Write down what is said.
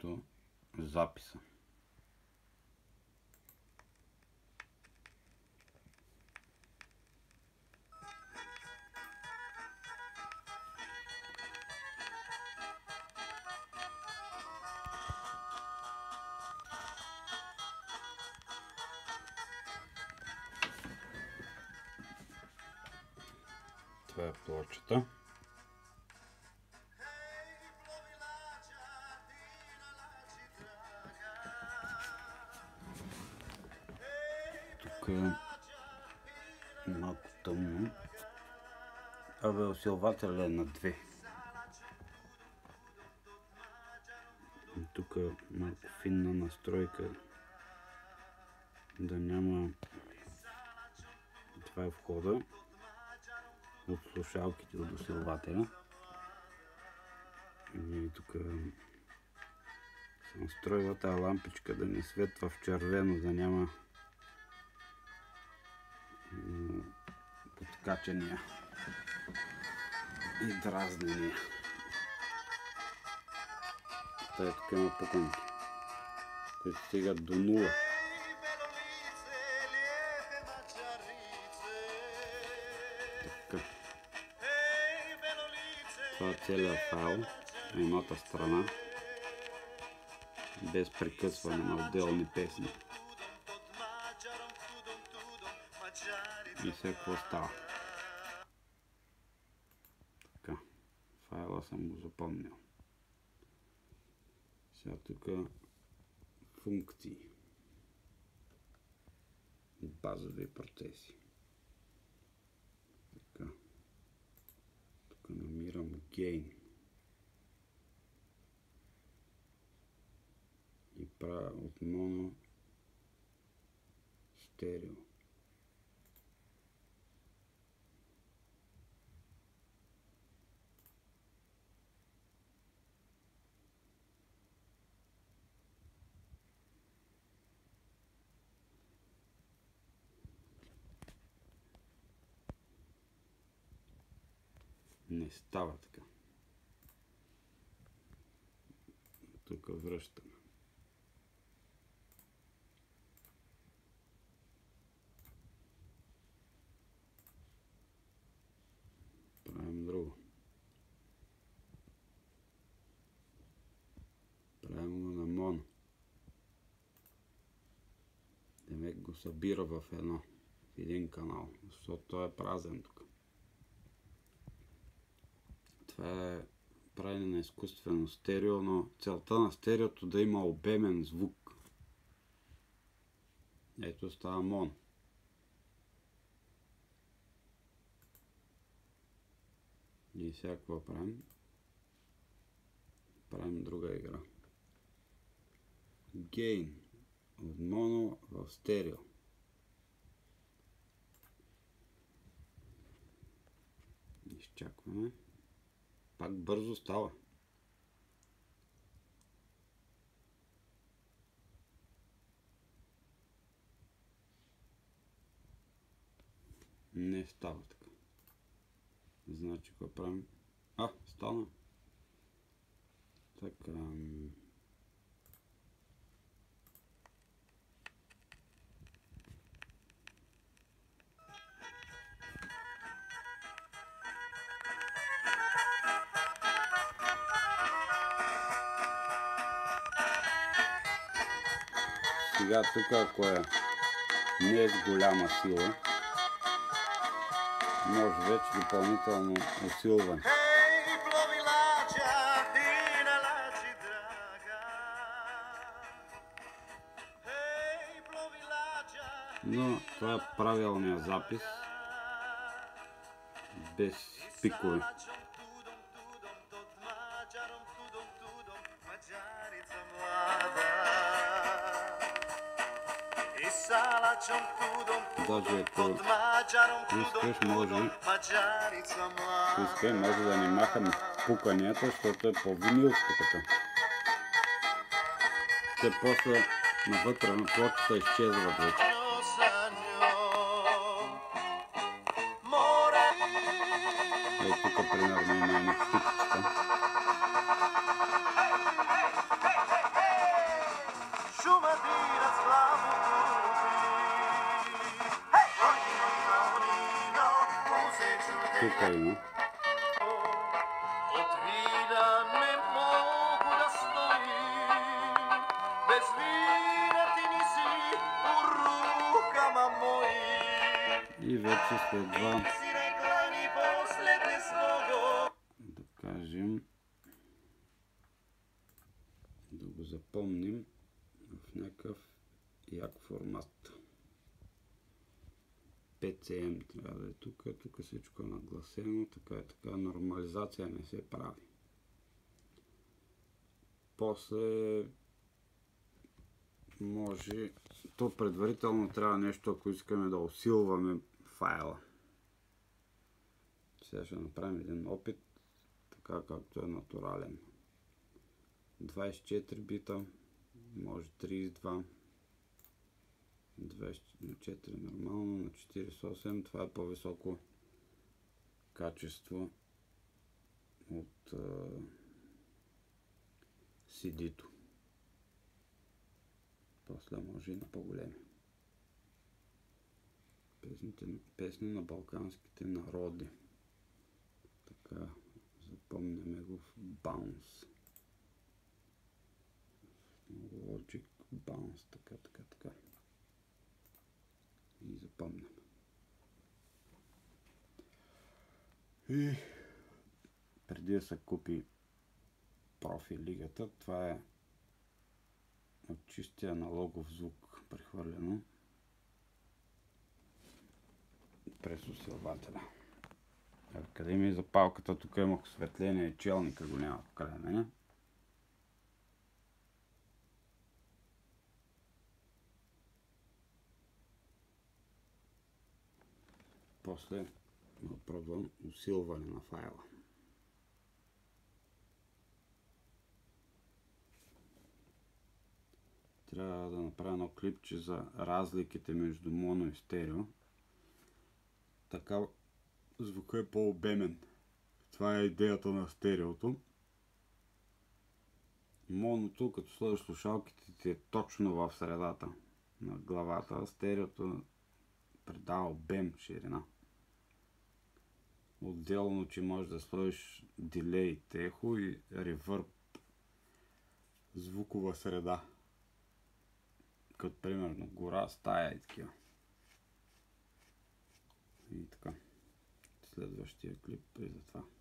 срещу записа. Това е плочата. Тук е малко тъмно. Усилвателят е на 2. Тук е малко финна настройка, да няма. Това е входа от слушалките от усилвателя. И тук се настройва тази лампичка да не светва в червено, да няма подкачания и дразнения. Тук има пуканки, които стигат до 0. Това е целият файл на едната страна, без прекъсване на отделни песни. И сега какво става? Така, файла съм го запомнил. Сега тук функции, базови процеси. Така. Тук намирам gain и правя от моно стерео. Не става така. Тук връщаме. Правим друго. Правим го на моно. Демек го събира в един канал, защото той е празен тук. Това е правене на изкуствено стерео, но целта на стереото да има обемен звук. Ето става моно. И сега какво правим? Правим друга игра. Gain от моно в стерео. Изчакваме. Пак бързо става. Не става така. Значи какво правим? Стана. Така. Сега тук, ако не е с голяма сила, може вече допълнително усилване. Но това е правилният запис, без пикове. Даже ако искаш, може да не махам пуканията, защото е по-винилско така. Те после навътре на плочата изчезват вече. Ей, тук примерно има едни пикчета. тук има. От вина не мога да стоим, без вина ти не си урукама мои. И вече следва, Си рекла ни после без много. да кажем, да го запомним в някакъв як формат. PCM трябва да е тук, тук всичко е нагласено, така, нормализация не се прави. После може, то предварително трябва нещо, ако искаме да усилваме файла. Сега ще направим един опит, така както е натурален. 24 бита, може 32, 24 нормално, на 48, това е по-високо качество от CD-то. После може и на по-големи. Песни на балканските народи. Така, запомняме го в Bounce. Logic Bounce, така. И запомняме. И преди да се купи профи лигата, това е от чистия аналогов звук прехвърлено през усилвателя. Къде ми е запалката? Тук имах осветление и челника го няма покрай мене. После пробвам усилване на файла. Трябва да направя едно клипче за разликите между моно и стерео. Така звукът е по-обемен. Това е идеята на стереото. Моното, като сложиш слушалките, ти е точно в средата на главата. Стереото придава обем, ширина. Отделно, че можеш да сложиш дилей, техо и ревърб, звукова среда. Като примерно гора, стая и такива. И така. Следващия клип е за това.